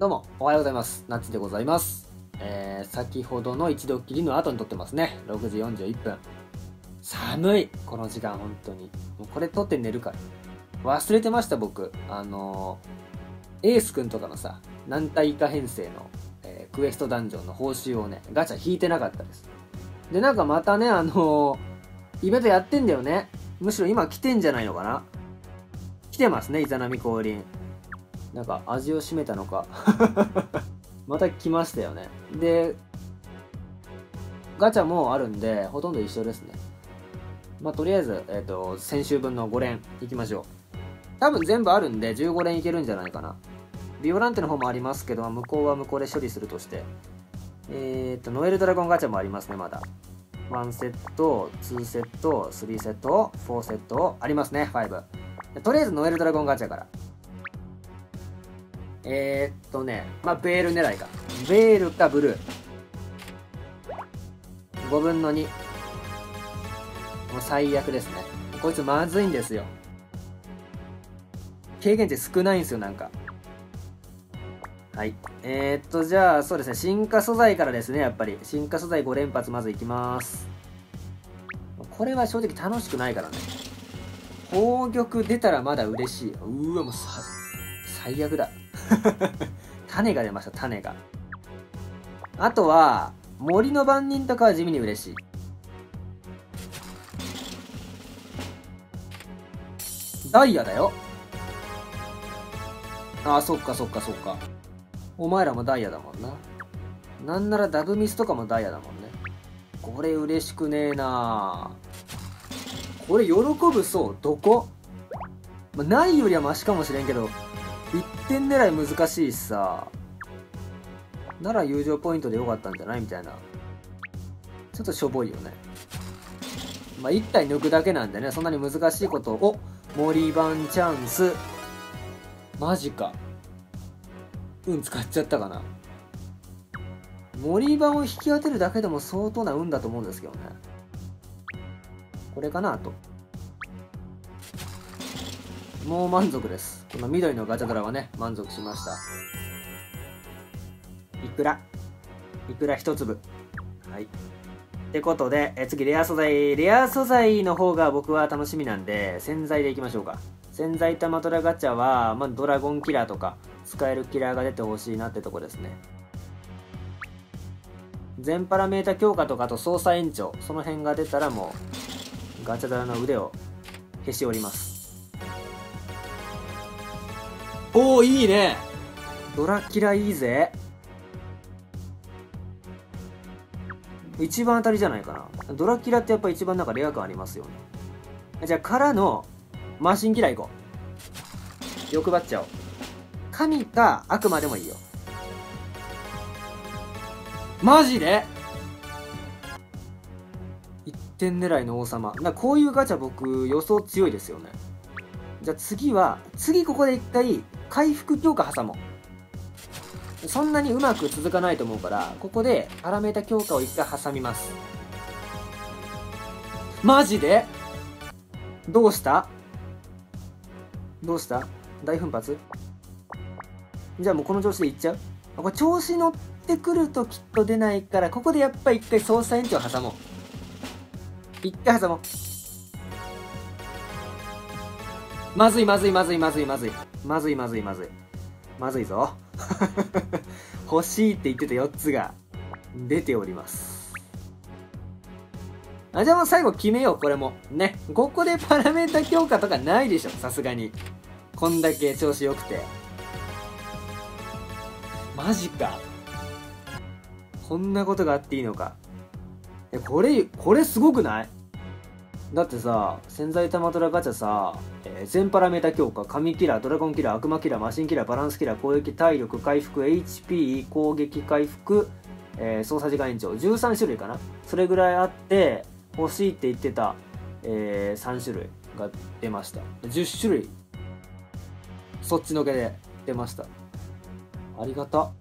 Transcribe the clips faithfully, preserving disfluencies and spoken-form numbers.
どうもおはようございます。なっちでございます。えー、先ほどの一度きりの後に撮ってますね。ろくじよんじゅういっぷん。寒いこの時間本当に。もうこれ撮って寝るから。忘れてました僕。あのー、エースくんとかのさ、軟体以下編成の、えー、クエストダンジョンの報酬をね、ガチャ引いてなかったです。で、なんかまたね、あのー、イベントやってんだよね。むしろ今来てんじゃないのかな。来てますね、イザナミ降臨。なんか味を占めたのかまた来ましたよね。でガチャもあるんでほとんど一緒ですね。まあとりあえず、えーと、先週分のご連いきましょう。多分全部あるんでじゅうご連いけるんじゃないかな。ビオランテの方もありますけど、向こうは向こうで処理するとして、えっとノエルドラゴンガチャもありますね。まだワンセット、ツーセット、スリーセット、フォーセットありますね。ファイブ。とりあえずノエルドラゴンガチャからえー、っとね、まあ、ベール狙いか。ベールかブルー。ごぶんのに。もう最悪ですね。こいつまずいんですよ。経験値少ないんですよ、なんか。はい。えー、っと、じゃあ、そうですね。進化素材からですね、やっぱり。進化素材ご連発まずいきます。これは正直楽しくないからね。宝玉出たらまだ嬉しい。うわ、もうさ、最悪だ。種が出ました。種が。あとは森の番人とかは地味に嬉しい。ダイヤだよ。ああ、そっかそっかそっか。お前らもダイヤだもんな。なんならダブミスとかもダイヤだもんね。これ嬉しくねえな。これ喜ぶそうどこ、まあ、ないよりはマシかもしれんけどいってん狙い難しいしさ。なら友情ポイントでよかったんじゃないみたいな。ちょっとしょぼいよね。まあいち体抜くだけなんでね、そんなに難しいことを。お森番チャンス。マジか。運使っちゃったかな。森番を引き当てるだけでも相当な運だと思うんですけどね。これかなと。もう満足です。この緑のガチャドラはね、満足しました。いくらいくら一粒。はい。ってことで、え次レア素材。レア素材の方が僕は楽しみなんで、洗剤でいきましょうか。洗剤玉ドラガチャは、まあ、ドラゴンキラーとか使えるキラーが出てほしいなってとこですね。全パラメータ強化とかと操作延長、その辺が出たらもうガチャドラの腕をへし折ります。おお、いいね。ドラキラいいぜ。一番当たりじゃないかな。ドラキラってやっぱ一番なんかレア感ありますよね。じゃあからのマシンキラー行こう。欲張っちゃおう。神か悪魔でもいいよ。マジでいってん狙いの王様。なこういうガチャ僕予想強いですよね。じゃあ次は次ここで一回回復強化挟もう。そんなにうまく続かないと思うからここでパラメータ強化を一回挟みます。マジでどうしたどうした大奮発。じゃあもうこの調子でいっちゃう。これ調子乗ってくるときっと出ないからここでやっぱり一回操作延長挟もう。一回挟もう。まずいまずいまずいまずいまずいまずいまずいまずいまずいぞ欲しいって言ってたよっつが出ております。あ、じゃあもう最後決めよう。これもね、ここでパラメータ強化とかないでしょさすがに。こんだけ調子よくて。マジか。こんなことがあっていいのか。え、これこれすごくない？だってさ、洗剤玉ドラガチャさ、えー、全パラメータ強化、神キラー、ドラゴンキラー、悪魔キラー、マシンキラー、バランスキラー、攻撃、体力、回復、エイチピー、攻撃、回復、えー、操作時間延長、じゅうさん種類かな。それぐらいあって、欲しいって言ってた、えー、さん種類が出ました。じゅっ種類、そっちのけで出ました。ありがた。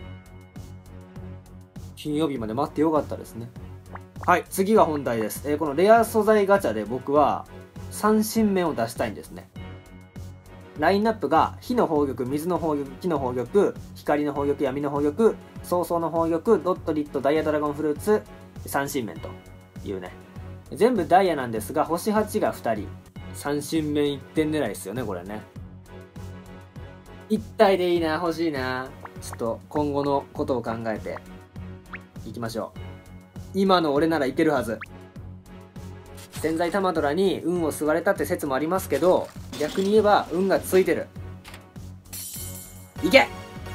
金曜日まで待ってよかったですね。はい、次が本題です。えー、このレア素材ガチャで僕はさん新面を出したいんですね。 ラインナップが火の宝玉、水の宝玉、木の宝玉、光の宝玉、闇の宝玉、早々の宝玉、ドットリット、ダイヤドラゴンフルーツ、三神面というね、全部ダイヤなんですが星はちがふたり、三神面いってん狙いですよねこれね。いち体でいいな、欲しいな。ちょっと今後のことを考えていきましょう。今の俺ならいけるはず。潜在玉ドラに運を吸われたって説もありますけど、逆に言えば運がついてる。いけ。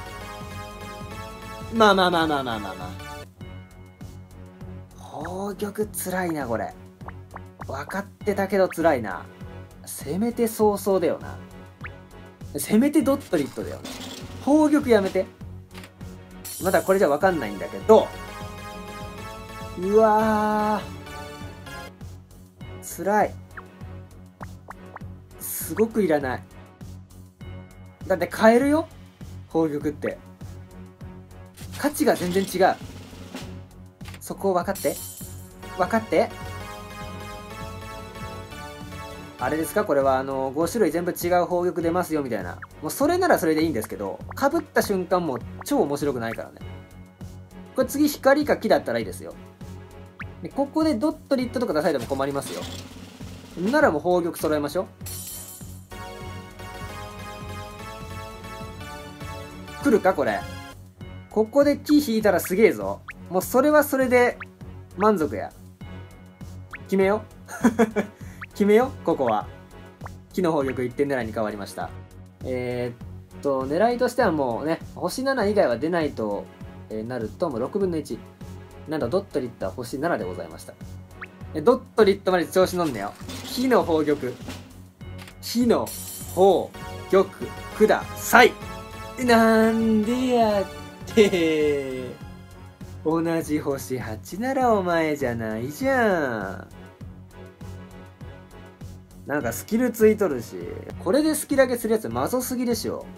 まあまあまあまあまあまあまあ、宝玉つらいなこれ。分かってたけどつらいな。せめて早々だよな。せめてドットリットだよね。宝玉やめて。まだこれじゃ分かんないんだけど、うわーつらい。すごくいらない。だって買えるよ宝玉って。価値が全然違う。そこを分かって分かって。あれですか、これはあのご種類全部違う宝玉出ますよみたいな、もうそれならそれでいいんですけど、かぶった瞬間もう超面白くないからね。これ次光か木だったらいいですよ。でここでドットリットとか出されても困りますよ。ならもう宝玉揃えましょう。来るかこれ。ここで木引いたらすげえぞ。もうそれはそれで満足や。決めよ決めよここは。木の宝玉いってん狙いに変わりました。えー、っと狙いとしてはもうね、星なな以外は出ないと、えー、なるともうろくぶんのいち。なんとドットリットは星ななでございました。ドットリットまで調子乗んねよ。火の宝玉、火の宝玉ください。なんでやって同じ星はちならお前じゃないじゃん。なんかスキルついとるし、これで好きだけするやつマゾすぎでしょ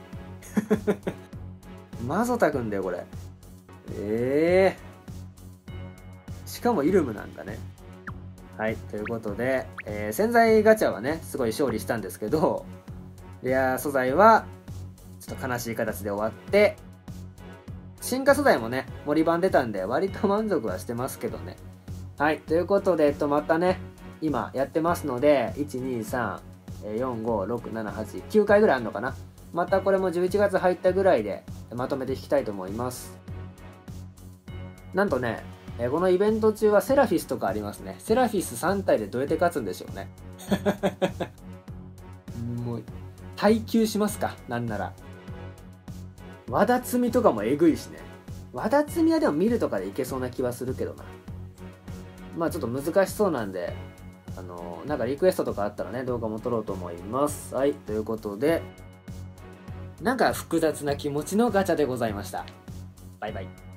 マゾタくんだよこれ。ええー、しかもイルムなんだね。はい、ということで、えー、潜在ガチャはねすごい勝利したんですけど、レア素材はちょっと悲しい形で終わって、進化素材もね森版出たんで割と満足はしてますけどね。はい、ということで、えっと、またね今やってますので、いちにさんよんごろくななはちきゅうかいぐらいあるのかな。またこれもじゅういちがつ入ったぐらいでまとめていきたいと思います。なんとね、このイベント中はセラフィスとかありますね。セラフィスさん体でどうやって勝つんでしょうねもう耐久しますか。なんなら和田摘みとかもえぐいしね。和田摘みはでも見るとかでいけそうな気はするけどな。まあちょっと難しそうなんで、あのなんかリクエストとかあったらね動画も撮ろうと思います。はい、ということで、なんか複雑な気持ちのガチャでございました。バイバイ。